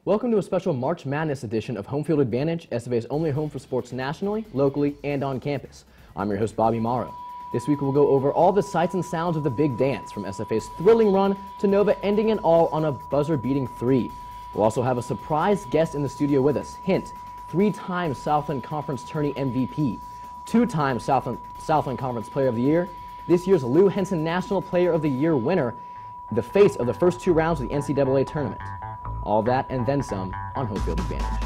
Welcome to a special March Madness edition of Home Field Advantage, SFA's only home for sports nationally, locally, and on campus. I'm your host, Bobby Morrow. This week we'll go over all the sights and sounds of the big dance, from SFA's thrilling run to Nova ending it all on a buzzer-beating 3. We'll also have a surprise guest in the studio with us. Hint, 3-time Southland Conference Tourney MVP, 2-time Southland Conference Player of the Year, this year's Lou Henson National Player of the Year winner, the face of the first 2 rounds of the NCAA tournament. All that and then some on Home Field Advantage.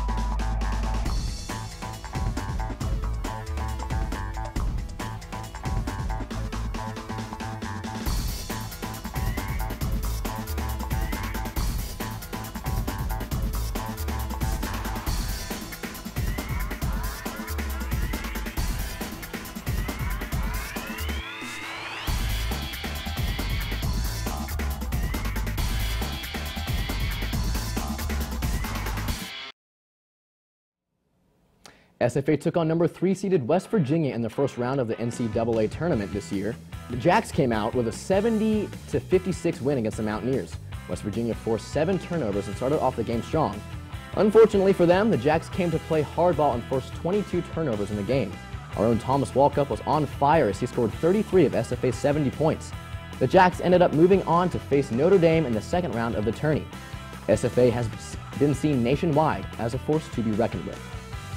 SFA took on number 3 seeded West Virginia in the first round of the NCAA tournament this year. The Jacks came out with a 70-56 win against the Mountaineers. West Virginia forced 7 turnovers and started off the game strong. Unfortunately for them, the Jacks came to play hardball and forced 22 turnovers in the game. Our own Thomas Walkup was on fire as he scored 33 of SFA's 70 points. The Jacks ended up moving on to face Notre Dame in the second round of the tourney. SFA has been seen nationwide as a force to be reckoned with.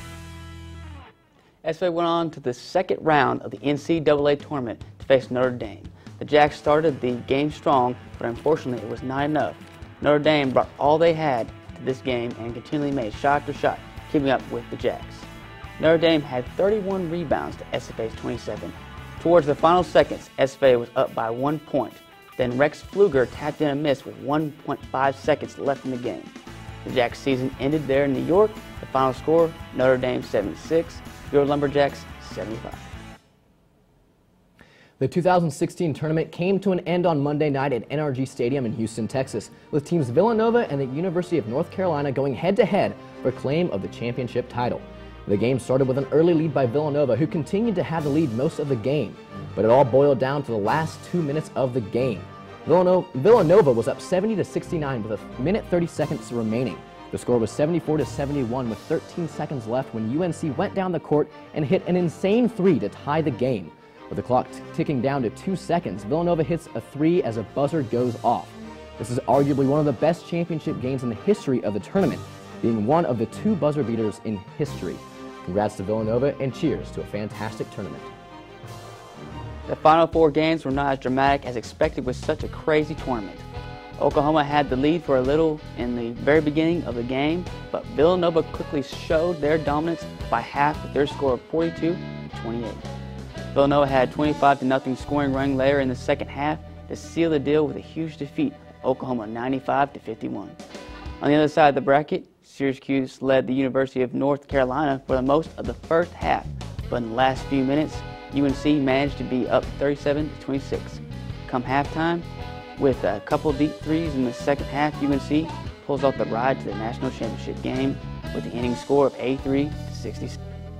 SFA went on to the second round of the NCAA tournament to face Notre Dame. The Jacks started the game strong, but unfortunately it was not enough. Notre Dame brought all they had to this game and continually made shot after shot, keeping up with the Jacks. Notre Dame had 31 rebounds to SFA's 27. Towards the final seconds, SFA was up by 1 point. Then Rex Pfluger tapped in a miss with 1.5 seconds left in the game. The Jacks' season ended there in New York. The final score, Notre Dame 76. Your Lumberjacks 75. The 2016 tournament came to an end on Monday night at NRG Stadium in Houston, Texas, with teams Villanova and the University of North Carolina going head-to-head for claim of the championship title. The game started with an early lead by Villanova, who continued to have the lead most of the game, but it all boiled down to the last 2 minutes of the game. Villanova was up 70-69 with a minute 30 seconds remaining. The score was 74-71 with 13 seconds left when UNC went down the court and hit an insane 3 to tie the game. With the clock ticking down to 2 seconds, Villanova hits a 3 as a buzzer goes off. This is arguably one of the best championship games in the history of the tournament, being one of the 2 buzzer beaters in history. Congrats to Villanova and cheers to a fantastic tournament. The final 4 games were not as dramatic as expected with such a crazy tournament. Oklahoma had the lead for a little in the very beginning of the game, but Villanova quickly showed their dominance by half with their score of 42-28. Villanova had 25-0 scoring run later in the second half to seal the deal with a huge defeat of Oklahoma 95-51. On the other side of the bracket, Syracuse led the University of North Carolina for the most of the first half, but in the last few minutes, UNC managed to be up 37-26. Come halftime, with a couple deep threes in the second half, UNC pulls off the ride to the national championship game with the inning score of 83-66.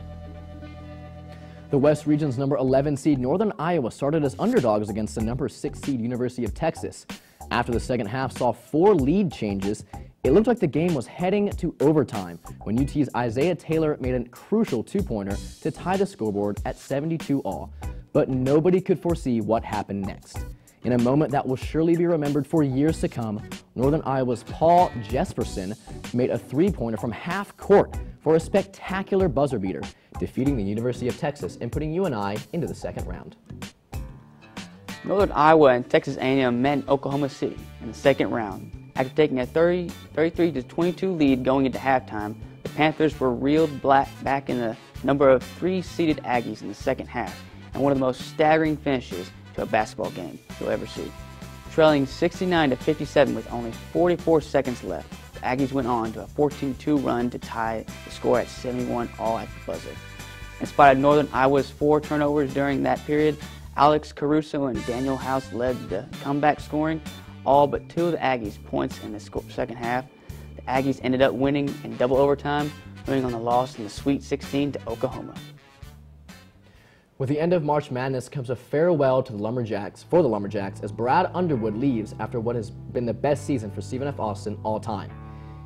The West Region's number 11 seed Northern Iowa started as underdogs against the number 6 seed University of Texas. After the second half saw 4 lead changes, it looked like the game was heading to overtime when UT's Isaiah Taylor made a crucial 2-pointer to tie the scoreboard at 72-all. But nobody could foresee what happened next. In a moment that will surely be remembered for years to come, Northern Iowa's Paul Jesperson made a 3-pointer from half court for a spectacular buzzer beater, defeating the University of Texas and putting UNI into the second round. Northern Iowa and Texas A&M met in Oklahoma City in the second round. After taking a 33-22 lead going into halftime, the Panthers were reeled back in the number of 3 seeded Aggies in the second half, and one of the most staggering finishes to a basketball game you'll ever see. Trailing 69-57 with only 44 seconds left, the Aggies went on to a 14-2 run to tie the score at 71-all at the buzzer. In spite of Northern Iowa's 4 turnovers during that period, Alex Caruso and Daniel House led the comeback scoring, all but 2 of the Aggies' points in the second half. The Aggies ended up winning in double overtime, winning on the loss in the Sweet 16 to Oklahoma. With the end of March Madness comes a farewell to the Lumberjacks as Brad Underwood leaves after what has been the best season for Stephen F. Austin all time.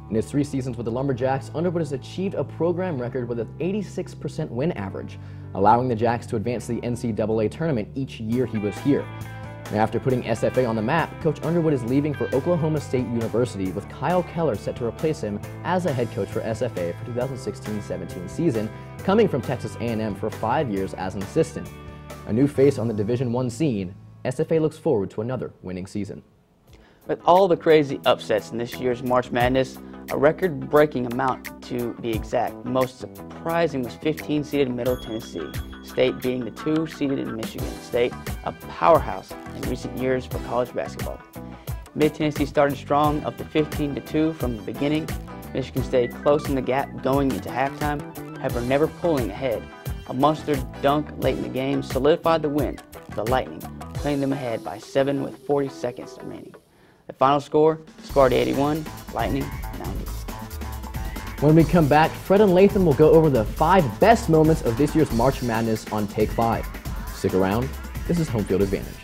In his 3 seasons with the Lumberjacks, Underwood has achieved a program record with an 86% win average, allowing the Jacks to advance to the NCAA tournament each year he was here. And after putting SFA on the map, Coach Underwood is leaving for Oklahoma State University, with Kyle Keller set to replace him as a head coach for SFA for 2016-17 season, coming from Texas A&M for 5 years as an assistant. A new face on the Division I scene, SFA looks forward to another winning season. With all the crazy upsets in this year's March Madness, a record-breaking amount to be exact, most surprising was 15-seeded Middle Tennessee State being the 2-seeded in Michigan State, a powerhouse in recent years for college basketball. Mid-Tennessee started strong, up to 15-2 from the beginning. Michigan State closing the gap going into halftime, however never pulling ahead. A monster dunk late in the game solidified the win for the Lightning, putting them ahead by 7 with 40 seconds remaining. The final score, Sparty 81, Lightning 90. When we come back, Fred and Latham will go over the 5 best moments of this year's March Madness on Take 5. Stick around, this is Home Field Advantage.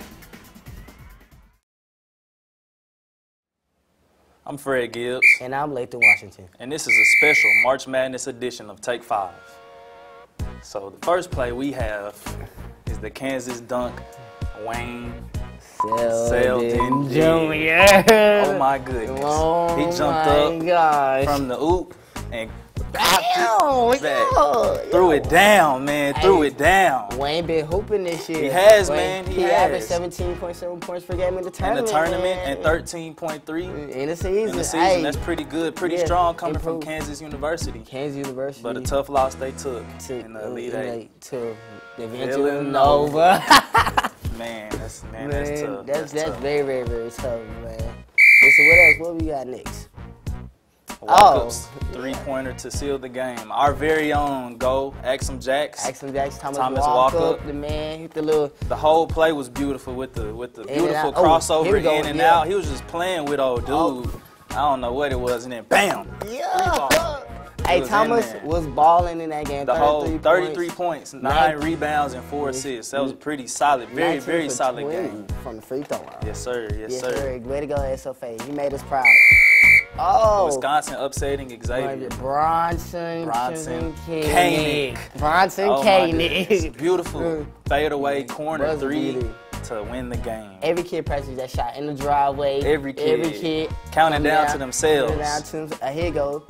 I'm Fred Gibbs. And I'm Latham Washington. And this is a special March Madness edition of Take 5. So the first play we have is the Kansas dunk, Wayne Selden Jr. Oh my goodness. Oh he jumped up from the oop and threw it down, man. Threw it down. Wayne been hooping this year. He has, Wayne, man. He averaged 17.7 points per game in the tournament. And 13.3 in the season. Hey, that's pretty good, pretty strong coming from Kansas University. Kansas University. But a tough loss they took in the Elite Eight. To Villanova. Man, that's tough. That's very, very, very tough, man. Listen, what else? What we got next? Walkup's 3-pointer to seal the game. Our very own Axum Jacks. Thomas Walkup, the man, hit the little. The whole play was beautiful with the beautiful crossover in and out. He was just playing with old dude. I don't know what it was, and then bam. Yeah. Hey, Thomas was balling in that game. The whole 33 points, 9 rebounds, and 4 assists. That was pretty solid. Very, very solid game. From the free throw line. Yes, sir. Yes, sir. Way to go, SFA. You made us proud. Oh. Wisconsin upsetting Xavier. Bronson Koenig. Beautiful fadeaway corner 3 to win the game. Every kid practices that shot in the driveway. Every kid. Counting down to themselves. Here you go.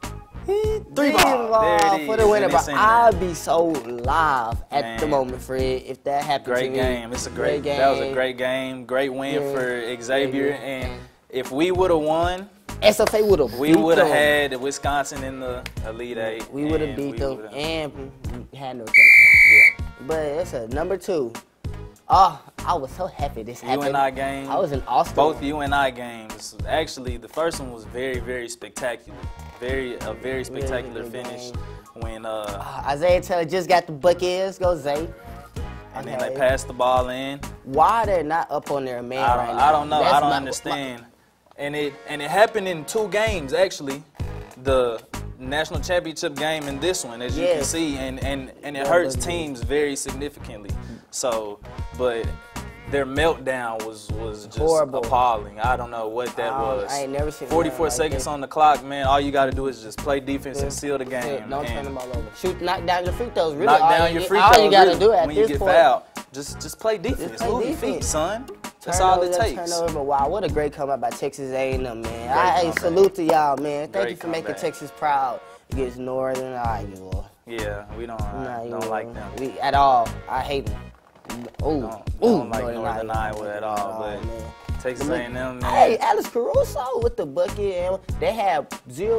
3 ball for the winner, but I'll be so live at the moment, Fred, if that happened to me. Great game. It's a great game. That was a great game. Great win for Xavier. And if we would have won, SFA would have. We would have had Wisconsin in the Elite Eight. We would have beat them and had no chance. Yeah. But it's a number 2. Oh, I was so happy this happened. UNI game. I was in Austin. Both UNI games. Actually, the first one was very, very spectacular. A very spectacular finish when Isaiah Taylor just got the buckets. Go Zay. And then they passed the ball in. Why they're not up on their man right now? I don't know. I don't understand. And it happened in 2 games actually. The national championship game and this one, as you can see, and it hurts teams very significantly. So, but their meltdown was just horrible, appalling. I don't know what that was. I ain't never seen 44 seconds on the clock, man. All you got to do is just play defense and seal the game. Don't turn the ball over. Shoot, knock down your free throws. Really, knock down your free throws. All you got to do at when this you get point, fouled, just play defense. Move your feet, son. That's all it takes. But wow, what a great comeback by Texas A&M, man. I salute to y'all, man. Thank you for making Texas proud against Northern Iowa. Yeah, we don't like them. At all. I hate them. Don't like Northern Iowa at all, but Texas A&M, man. Hey, Alex Caruso with the bucket. They have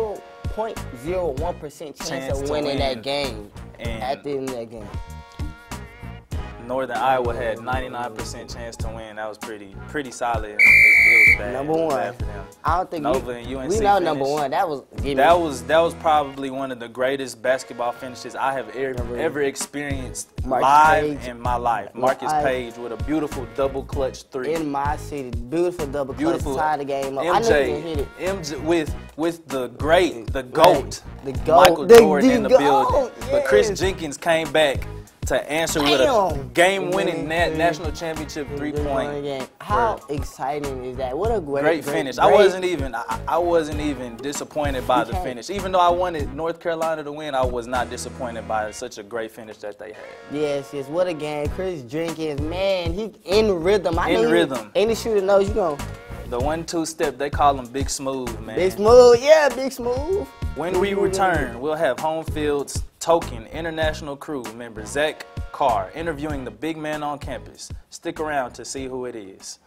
0.01% chance of winning that game at the end of that game. Northern Iowa had 99% chance to win. That was pretty solid. It was bad. Number 1. Bad for them. I don't think Nova and UNC we know number 1. That was probably one of the greatest basketball finishes I have ever experienced Marcus live Page. In my life. Marcus Page with a beautiful double clutch 3. In my city, beautiful double clutch, tied the game up. MJ with the GOAT, the GOAT, Michael Jordan in the building. Yes. But Chris Jenkins came back to answer with a game-winning national championship three-point. How exciting is that? What a great finish. I wasn't even disappointed by the finish. Even though I wanted North Carolina to win, I was not disappointed by such a great finish that they had. Yes, what a game. Chris Jenkins, man, he in rhythm. Any shooter knows you going. The 1-2 step, they call him Big Smooth, man. Big Smooth, yeah, Big Smooth. When we return, we'll have Home Field's token international crew member Zach Carr interviewing the big man on campus. Stick around to see who it is.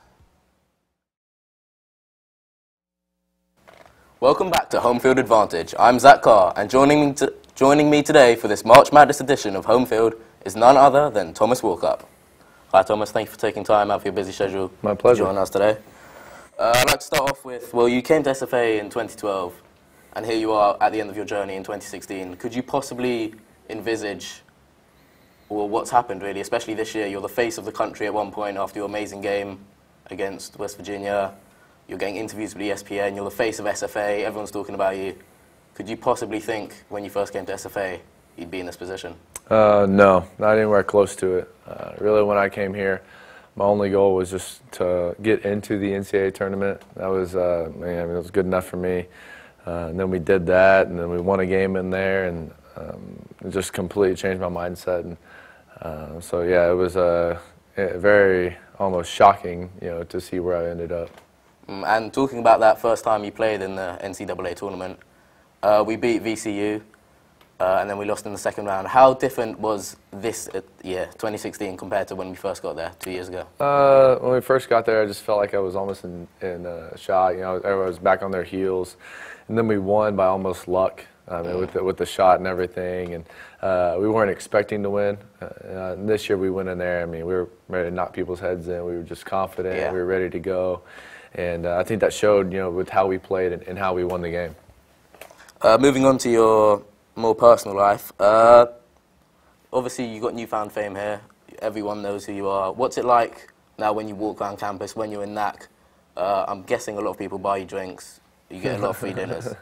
Welcome back to Home Field Advantage. I'm Zach Carr, and joining me today for this March Madness edition of Home Field is none other than Thomas Walkup. Hi Thomas, thank you for taking time out of your busy schedule. My pleasure. To join us today. I'd like to start off with, well, you came to SFA in 2012, and here you are at the end of your journey in 2016. Could you possibly envisage, well, what's happened really, especially this year? You're the face of the country at one point after your amazing game against West Virginia. You're getting interviews with ESPN. You're the face of SFA. Everyone's talking about you. Could you possibly think, when you first came to SFA, you'd be in this position? No, not anywhere close to it. Really, when I came here, my only goal was just to get into the NCAA tournament. That was, it was good enough for me. And then we did that, and then we won a game in there, and it just completely changed my mindset. And so yeah, it was very almost shocking, to see where I ended up. And talking about that first time you played in the NCAA tournament, we beat VCU. And then we lost in the second round. How different was this year, 2016, compared to when we first got there 2 years ago? When we first got there, I just felt like I was almost in shock. Everyone was back on their heels. And then we won by almost luck with the shot and everything. And we weren't expecting to win. This year we went in there. We were ready to knock people's heads in. We were just confident. Yeah. We were ready to go. And I think that showed, with how we played and how we won the game. Moving on to your more personal life. Obviously, you got newfound fame here. Everyone knows who you are. What's it like now when you walk around campus, when you're in NAC? I'm guessing a lot of people buy you drinks. You get a lot of free dinners.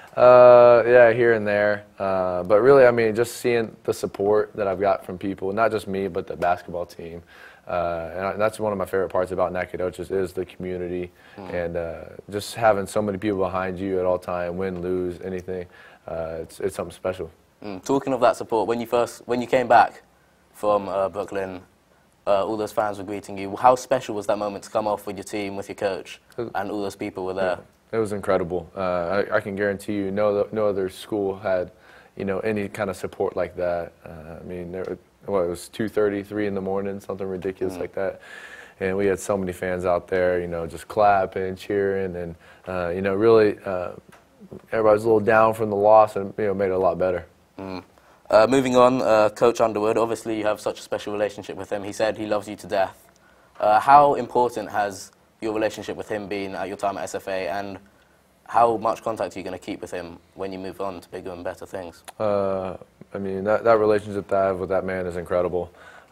Yeah, here and there. But really, just seeing the support that I've got from people, not just me, but the basketball team. And that's one of my favorite parts about Nacogdoches is the community. And just having so many people behind you at all time, win, lose, anything. It's something special. Talking of that support, when you came back from Brooklyn, all those fans were greeting you. How special was that moment to come off with your team, with your coach, and all those people were there? Yeah, it was incredible. I can guarantee you, no other school had, any kind of support like that. It was 2:30, 3 in the morning, something ridiculous like that. And we had so many fans out there, just clapping, cheering, and really. Everybody's a little down from the loss, and made it a lot better. Moving on, Coach Underwood, obviously you have such a special relationship with him. He said he loves you to death. How important has your relationship with him been at your time at SFA, and how much contact are you going to keep with him when you move on to bigger and better things? That relationship that I have with that man is incredible.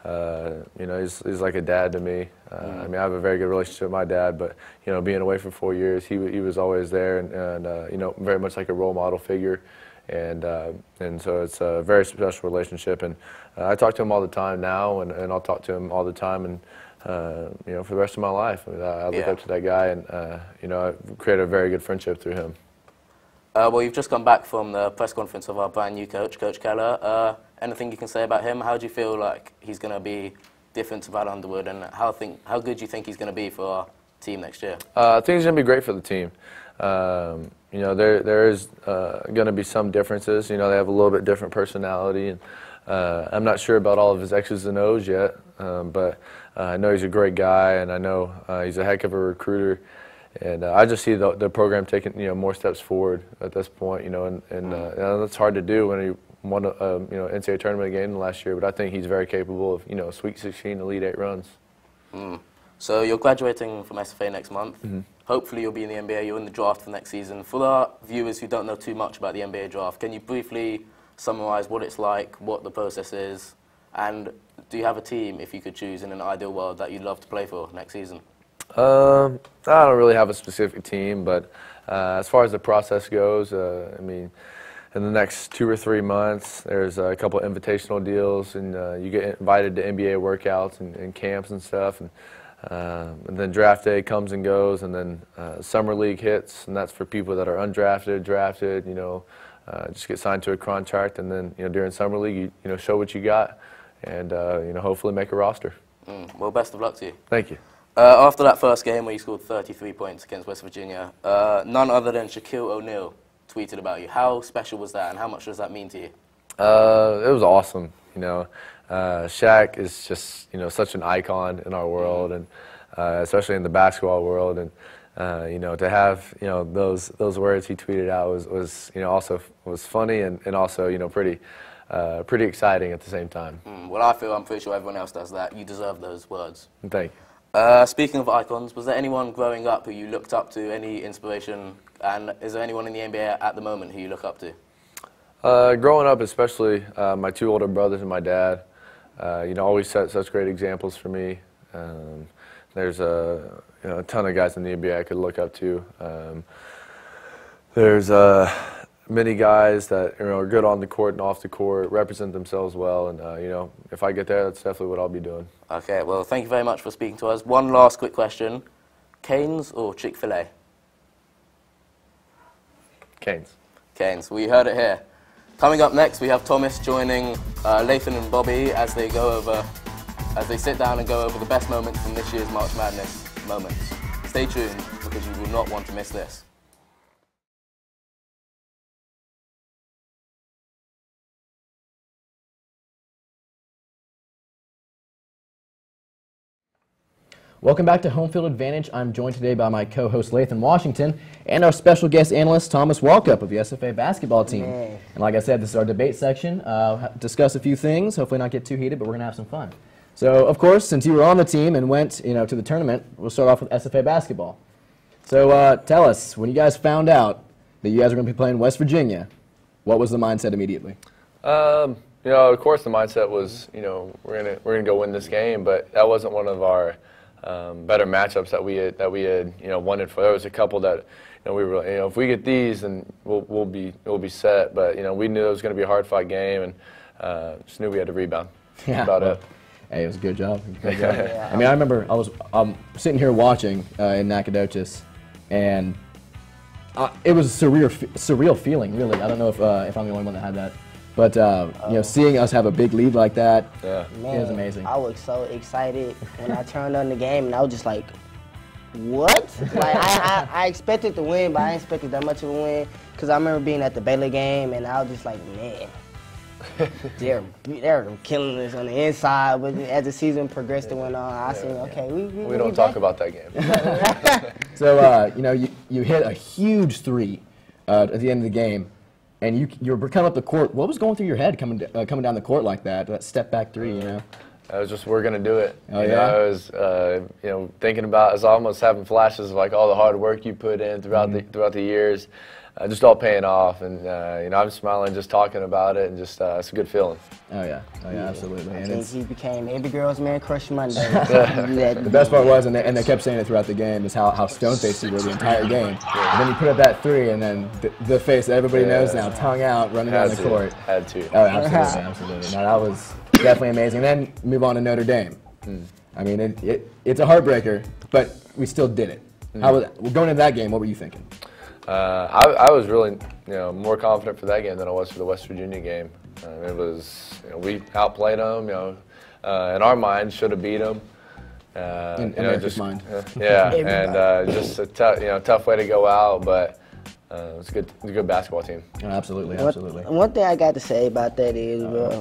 He's like a dad to me. I have a very good relationship with my dad, but being away for 4 years, he was always there, and very much like a role model figure, and so it's a very special relationship. And I talk to him all the time now, and I'll talk to him all the time, and for the rest of my life. I look up to that guy, and I've created a very good friendship through him. Well, you've just come back from the press conference of our brand new coach, Coach Keller. Anything you can say about him? How do you feel like he's going to be different to Brad Underwood, and how good do you think he's going to be for our team next year? I think he's going to be great for the team. There is going to be some differences. They have a little bit different personality, and I'm not sure about all of his X's and O's yet, but I know he's a great guy, and I know he's a heck of a recruiter. And I just see the program taking more steps forward at this point, and that's hard to do when he won NCAA tournament game last year. But I think he's very capable of Sweet 16, Elite 8 runs. So you're graduating from SFA next month. Hopefully you'll be in the NBA. You're in the draft for next season. For our viewers who don't know too much about the NBA draft, can you briefly summarize what it's like, what the process is, and do you have a team, if you could choose in an ideal world, that you'd love to play for next season? I don't really have a specific team, but as far as the process goes, in the next 2 or 3 months, there's a couple invitational deals, and you get invited to NBA workouts and camps and stuff. And then draft day comes and goes, and then summer league hits, and that's for people that are undrafted, drafted. Just get signed to a contract, and then during summer league, you show what you got, and hopefully make a roster. Well, best of luck to you. Thank you. After that first game where you scored 33 points against West Virginia, none other than Shaquille O'Neal tweeted about you. How special was that, and how much does that mean to you? It was awesome. Shaq is just such an icon in our world, and especially in the basketball world. And to have those words he tweeted out was also was funny and also pretty exciting at the same time. Well, I'm pretty sure everyone else does that. You deserve those words. Thank you. Speaking of icons, was there anyone growing up who you looked up to, any inspiration, and is there anyone in the NBA at the moment who you look up to? Growing up, especially my 2 older brothers and my dad, always set such great examples for me. There's a ton of guys in the NBA I could look up to. There's many guys that are good on the court and off the court, represent themselves well, and if I get there, that's definitely what I'll be doing. Okay, well, thank you very much for speaking to us. One last quick question: Canes or Chick-fil-A? Canes. Canes. We heard it here. Coming up next, we have Thomas joining Lathan and Bobby as they sit down and go over the best moments from this year's March Madness moments. Stay tuned, because you will not want to miss this. Welcome back to Home Field Advantage. I'm joined today by my co-host Lathan Washington and our special guest analyst Thomas Walkup of the SFA basketball team. And like I said, this is our debate section. Discuss a few things, hopefully not get too heated, but we're going to have some fun. So, of course, since you were on the team and went to the tournament, we'll start off with SFA basketball. So tell us, when you guys found out that you guys were going to be playing West Virginia, what was the mindset immediately? Of course the mindset was, we're gonna go win this game, but that wasn't one of our better matchups that we had wanted for. There was a couple that we were if we get these, then we'll be set. But we knew it was going to be a hard fought game, and just knew we had to rebound. Yeah, about it. Hey, it was a good job. Good job. Yeah. I mean, I remember I was sitting here watching in Nacogdoches, and it was a surreal feeling, really. I don't know if I'm the only one that had that. But, seeing us have a big lead like that, Man, it was amazing. I was so excited when I turned on the game, and I was just like, what? Like, I expected to win, but I didn't expect that much of a win, because I remember being at the Baylor game, and I was just like, man, they're killing us on the inside. But as the season progressed and went on, I said, okay, we don't talk about that game. So, you hit a huge three at the end of the game. And you were coming up the court. What was going through your head coming down the court like that step back three? I was just, we're gonna do it. Oh, yeah? I was thinking about. I was almost having flashes of like all the hard work you put in throughout the years, just all paying off. And I'm smiling just talking about it, and just it's a good feeling. Oh yeah, absolutely. And he became every girl's man crush Monday. The best part was, and they kept saying it throughout the game, is how stone-faced you were the entire game. And then you put up that three, and then the face that everybody knows now, tongue out, running down the court. Had to. Oh, absolutely. No, that was definitely amazing. And then move on to Notre Dame. I mean, it's a heartbreaker, but we still did it. Going into that game, what were you thinking? I was really more confident for that game than I was for the West Virginia game. It was we outplayed them. In our minds, should have beat them. In America's mind. And just a tough way to go out, but it's a good basketball team. Absolutely. One thing I got to say about that is,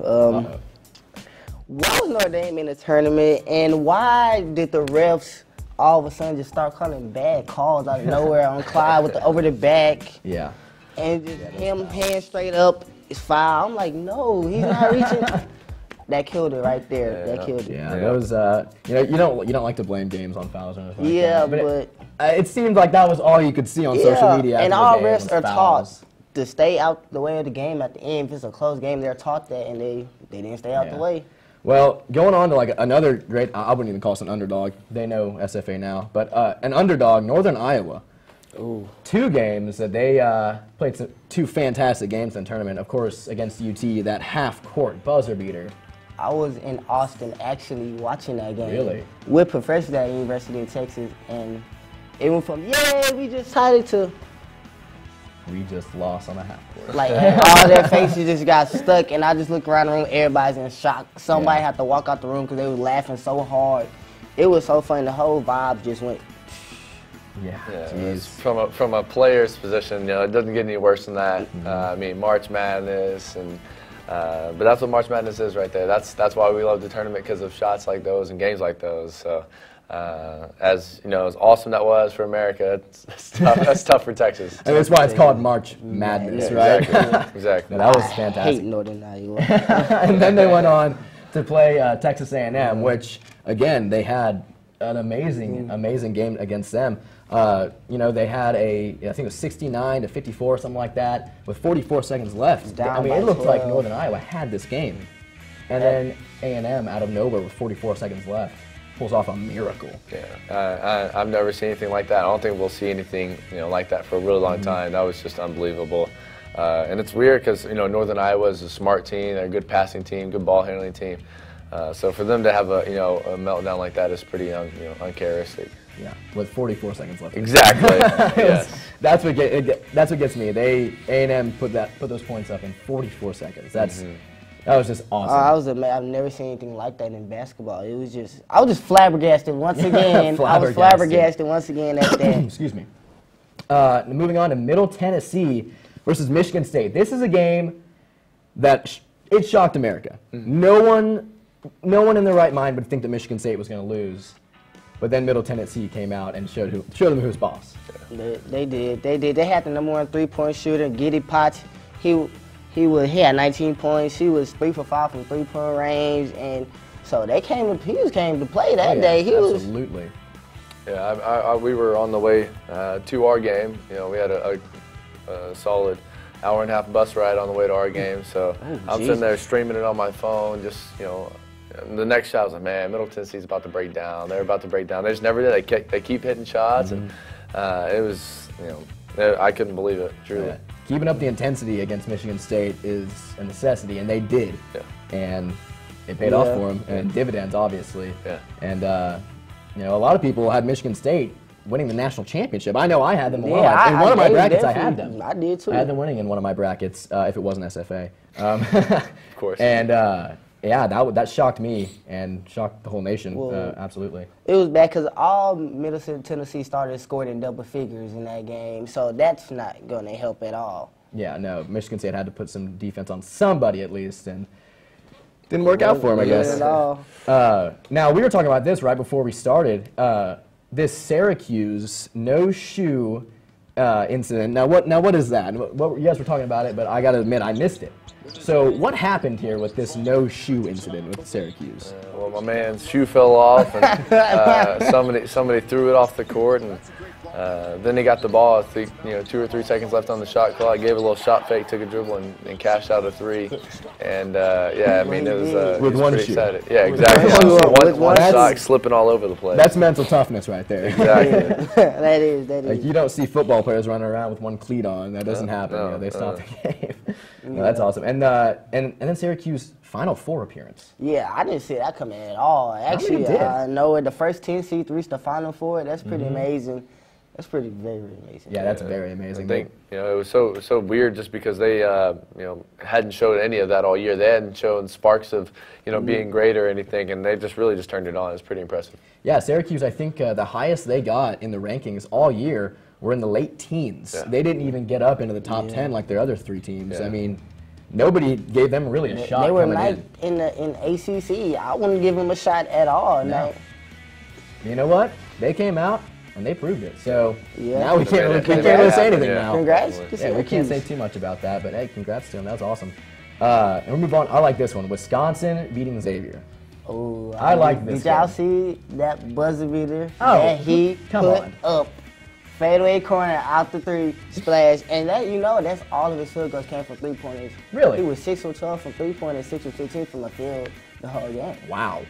why was Notre Dame in the tournament, and why did the refs all of a sudden just start calling bad calls out of nowhere on Clyde with the over the back? Yeah. And just him hand straight up is foul. I'm like, no, he's not reaching. That killed it right there. That killed it. Yeah, that was you don't like to blame games on fouls or anything like yeah, that. But it seemed like that was all you could see on social media. And all refs are taught to stay out the way of the game at the end. If it's a close game, they're taught that, and they didn't stay out the way. Well, going on to like another great, I wouldn't even call us an underdog. They know SFA now, but an underdog, Northern Iowa, two games that they played two fantastic games in the tournament. Of course, against UT, that half-court buzzer beater. I was in Austin actually watching that game. Really? With professors at University of Texas, and it went from, yeah, we just decided to, We just lost on a half-court. like, all their faces just got stuck, and I just looked around the room, everybody's in shock. Somebody had to walk out the room because they were laughing so hard. It was so funny. The whole vibe just went. Yeah, it's from a player's position, it doesn't get any worse than that. I mean, March Madness, and but that's what March Madness is right there. That's why we love the tournament, because of shots like those and games like those. So, as awesome that was for America, it's tough. That's tough for Texas. And that's why it's called March Madness, right? Exactly. Exactly. That was I fantastic. hate Northern Iowa. And then they went on to play Texas A&M, which again they had an amazing game against them. They had I think it was 69-54, something like that, with 44 seconds left. Down I mean, by it looked 12. like Northern Iowa had this game. And then A&M, out of nowhere, with 44 seconds left, pulls off a miracle. Yeah, I've never seen anything like that. I don't think we'll see anything like that for a really long time. That was just unbelievable. And it's weird because Northern Iowa is a smart team, they're a good passing team, good ball handling team. So for them to have a a meltdown like that is pretty uncharacteristic. Yeah, with 44 seconds left. Exactly. Yes. That's what gets me. A&M put those points up in 44 seconds. That was just awesome. I've never seen anything like that in basketball. I was just flabbergasted once again. I was flabbergasted once again at that. Excuse me. Moving on to Middle Tennessee versus Michigan State. This is a game that it shocked America. No one in their right mind would think that Michigan State was going to lose. But then Middle Tennessee came out and showed them who's boss. They did. They had the #1 3-point shooter, Giddy Potts. He had 19 points. He was 3 for 5 from 3-point range, and so he came to play that day. Absolutely. Yeah, we were on the way to our game. We had a solid hour-and-a-half bus ride on the way to our game. So I'm sitting there streaming it on my phone, just the next shot, I was like, man, Middle Tennessee's about to break down. They're about to break down. They just never did. They keep hitting shots, and it was, I couldn't believe it, truly. Yeah. Keeping up the intensity against Michigan State is a necessity, and they did. Yeah. And it paid off for them, and dividends, obviously. Yeah. And, a lot of people had Michigan State winning the national championship. I know I had them a lot. In one of my brackets, I had them. I did, too. I had them winning in one of my brackets, if it wasn't SFA. Of course. And, that shocked me and shocked the whole nation. Absolutely. It was bad because all Middle Tennessee starters scored in double figures in that game, so that's not going to help at all. Yeah, no. Michigan State had to put some defense on somebody at least, and didn't work out for them, I guess. At all. Now, we were talking about this right before we started. This Syracuse no-shoe incident. Now, what is that? You guys were talking about it, but I got to admit, I missed it. So what happened here with this no-shoe incident with Syracuse? Well, my man's shoe fell off, and somebody threw it off the court, and then he got the ball. I think 2 or 3 seconds left on the shot clock. Gave a little shot fake, took a dribble, and cashed out a 3. And it was with one pretty shoe. Excited. Yeah, exactly. One sock slipping all over the place. That's mental toughness right there. Exactly. That is. Like, you don't see football players running around with one cleat on. That doesn't happen. They stop the game. No, that's awesome. And then Syracuse Final Four appearance. Yeah, I didn't see that coming at all. Actually, I know the first 10 seed reached the Final Four. That's pretty amazing. That's very amazing. Yeah, that's very amazing. I think it was so weird just because they hadn't showed any of that all year. They hadn't shown sparks of being great or anything, and they really just turned it on. It's pretty impressive. Yeah, Syracuse, I think the highest they got in the rankings all year were in the late teens. Yeah. They didn't even get up into the top 10 like their other 3 teams. Yeah. I mean, nobody gave them really a shot. They were in ACC. I wouldn't give them a shot at all. No. You know what? They came out and they proved it. So now we can't really say anything now. Congrats. Yeah, we can't say too much about that, but hey, congrats to them. That was awesome. And we'll move on. I like this one. Wisconsin beating Xavier. Oh, I like this. Did y'all see that buzzer beater that he put up? Fadeaway corner out the 3 splash, and that's all of his field goals came from 3-pointers. Really? He was 6 for 12 from 3-point and 6 for 15 from the field the whole game. Wow.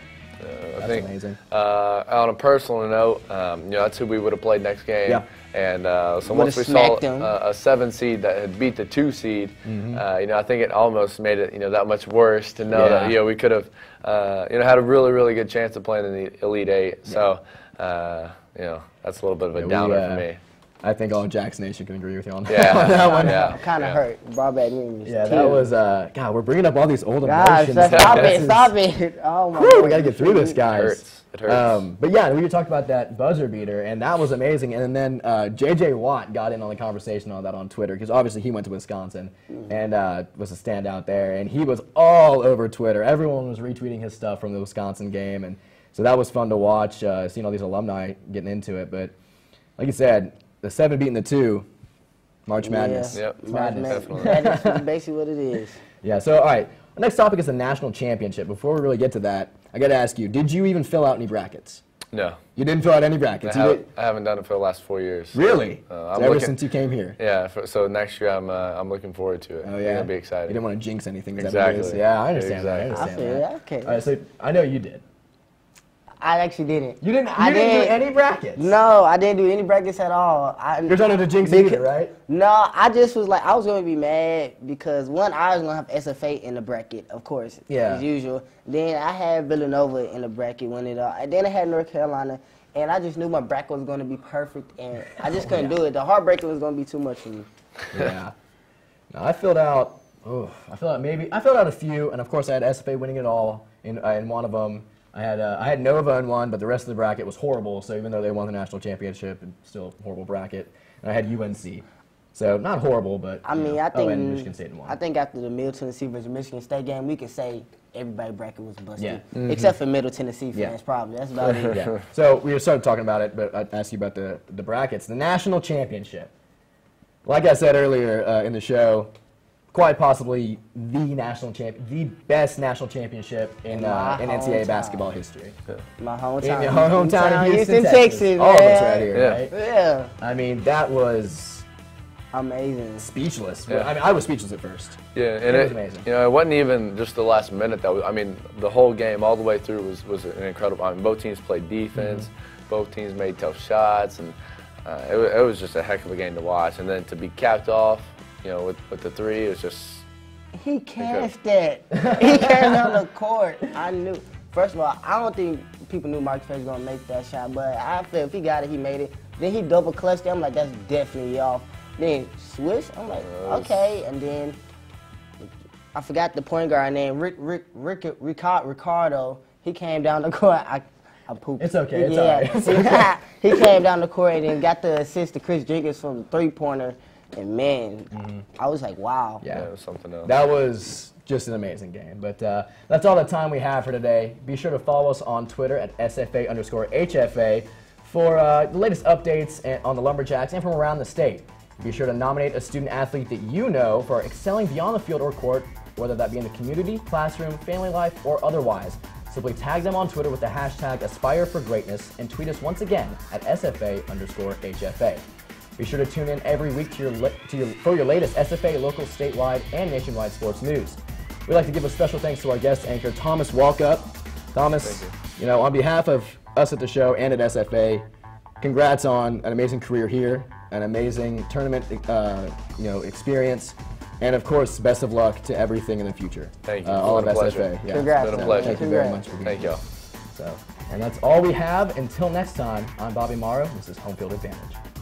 I think, amazing. On a personal note, you know, that's who we would have played next game. Yeah. And so once we saw a 7 seed that had beat the 2 seed, you know, I think it almost made it, you know, that much worse to know that, you know, we could have, you know, had a really, really good chance of playing in the Elite 8. So, you know, that's a little bit of a downer for me. I think all Jackson Nation can agree with you on that, Yeah. on that one. I'm kind of hurt. Brought back memories. Yeah, that was, God, we're bringing up all these old Gosh, emotions. stop it. Oh, my Whew, God. we got to get through this, guys. It hurts. But yeah, we talked about that buzzer beater, and that was amazing. And then J.J. Watt got in on the conversation on that on Twitter, because obviously he went to Wisconsin and was a standout there. And he was all over Twitter. Everyone was retweeting his stuff from the Wisconsin game. And so that was fun to watch, seeing all these alumni getting into it. But like you said, the 7 beating the 2, March Madness. Yep. It's madness. Definitely. That's basically what it is. Yeah, so all right. The next topic is the national championship. Before we really get to that, I got to ask you, did you even fill out any brackets? No. You didn't fill out any brackets? I haven't done it for the last 4 years. Really? I'm ever since you came here? Yeah, so next year I'm looking forward to it. Oh, yeah? It'll be exciting. You didn't want to jinx anything. Is Exactly. That what it is? Yeah, I understand that. I Exactly. understand I feel that. it. Okay. All right, so I know you did. I actually didn't. You didn't do any brackets? No, I didn't do any brackets at all. You're trying to jinx either, right? No, I just was like, I was going to be mad because, one, I was going to have SFA in the bracket, of course, as usual. Then I had Villanova in the bracket when it and then I had North Carolina, and I just knew my bracket was going to be perfect, and I just couldn't do it. The heartbreaking was going to be too much for me. Yeah. No, I filled out a few, and of course I had SFA winning it all in one of them. I had Nova in one, but the rest of the bracket was horrible. So even though they won the national championship, it's still a horrible bracket. And I had UNC, so not horrible, but I mean, I think and Michigan State in one. I think after the Middle Tennessee versus Michigan State game, we could say everybody's bracket was busted, Yeah. except for Middle Tennessee fans, probably. That's about it. Yeah. So we started talking about it, but I'd ask you about the brackets, the national championship. Like I said earlier in the show, quite possibly the best national championship in NCAA basketball history. My hometown. In your hometown of Houston, Texas. All of us right here, Yeah. right? Yeah. I mean, that was Amazing. speechless. Yeah. I mean, I was speechless at first. Yeah, and It was amazing. You know, it wasn't even just the last minute that was. I mean, the whole game, all the way through, was an incredible. I mean, both teams played defense, both teams made tough shots, and it was just a heck of a game to watch. And then to be capped off, you know, with the 3, it was just. He cashed that. He came on the court. I knew. First of all, I don't think people knew Marcus Fisher was going to make that shot, but I feel if he got it, he made it. Then he double clutched it. I'm like, that's definitely off. Then switch. I'm like, okay. And then I forgot the point guard name, Ricardo. He came down the court. I pooped. It's okay. It's all right. He came down the court and then got the assist to Chris Jenkins from the 3-pointer. And man, I was like, wow. Yeah, it was something else. That was just an amazing game. But that's all the time we have for today. Be sure to follow us on Twitter at SFA_HFA for the latest updates on the Lumberjacks and from around the state. Be sure to nominate a student athlete that you know for excelling beyond the field or court, whether that be in the community, classroom, family life, or otherwise. Simply tag them on Twitter with the hashtag #AspireForGreatness and tweet us once again at SFA_HFA. Be sure to tune in every week for your latest SFA, local, statewide, and nationwide sports news. We'd like to give a special thanks to our guest anchor, Thomas Walkup. Thomas, you know, on behalf of us at the show and at SFA, congrats on an amazing career here, an amazing tournament, experience, and of course, best of luck to everything in the future. Thank you. All of It's been a SFA. pleasure. Yeah. Congrats. It's been a pleasure. Thank you very much for being Thank here. y'all. And that's all we have. Until next time, I'm Bobby Morrow. This is Home Field Advantage.